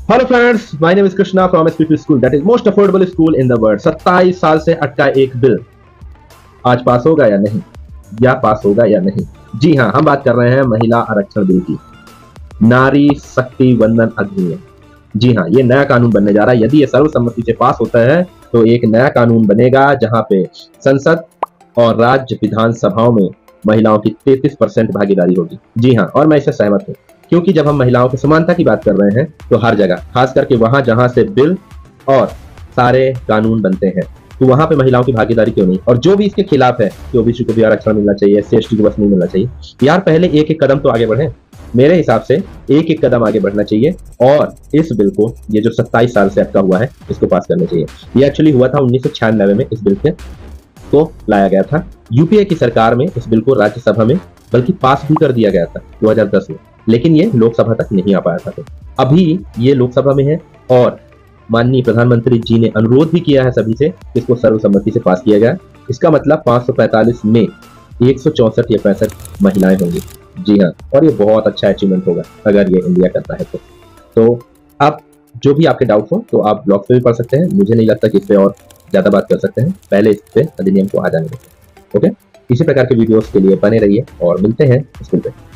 Hello friends, my name is Krishna from SPP school, that is most affordable school in the world. 27 साल से अटका एक bill आज पास होगा या नहीं, या पास होगा या नहीं। जी हाँ, हम बात कर रहे हैं महिला आरक्षण बिल की, नारी शक्ति वंदन अधिनियम। जी हाँ, ये नया कानून बनने जा रहा है। यदि ये सर्वसम्मति से पास होता है तो एक नया कानून बनेगा जहां पे संसद और राज्य विधानसभाओं में महिलाओं की 33% भागीदारी होगी। जी हाँ, और मैं इससे सहमत हूँ, क्योंकि जब हम महिलाओं की समानता की बात कर रहे हैं तो हर जगह, खास करके वहां जहां से बिल और सारे कानून बनते हैं, तो वहां पे महिलाओं की भागीदारी क्यों नहीं। और जो भी इसके खिलाफ है कि ओबीसी को भी आरक्षण मिलना चाहिए, SC/ST को बस नहीं मिलना चाहिए, यार पहले एक एक कदम तो आगे बढ़े। मेरे हिसाब से एक एक कदम आगे बढ़ना चाहिए और इस बिल को, ये जो 27 साल से अटका हुआ है, इसको पास करना चाहिए। ये एक्चुअली हुआ था 1996 में, इस बिल को लाया गया था यूपीए की सरकार में। इस बिल को राज्यसभा में बल्कि पास भी कर दिया गया था 2010 में, लेकिन ये लोकसभा तक नहीं आ पाया था। तो अभी ये लोकसभा में है और माननीय प्रधानमंत्री जी ने अनुरोध भी किया है सभी से, इसको सर्वसम्मति से पास किया गया। इसका मतलब 545 में 164 या 65 महिलाएं होंगी। जी हाँ, और ये बहुत अच्छा अचीवमेंट होगा अगर ये इंडिया करता है तो आप जो भी आपके डाउट्स हो तो आप ब्लॉग पे भी पढ़ सकते हैं। मुझे नहीं लगता कि इस पे और ज्यादा बात कर सकते हैं, पहले इस पे अधिनियम को आ जाने देते हैं। ओके, इसी प्रकार के वीडियोस के लिए बने रहिए और मिलते हैं स्कूल पे।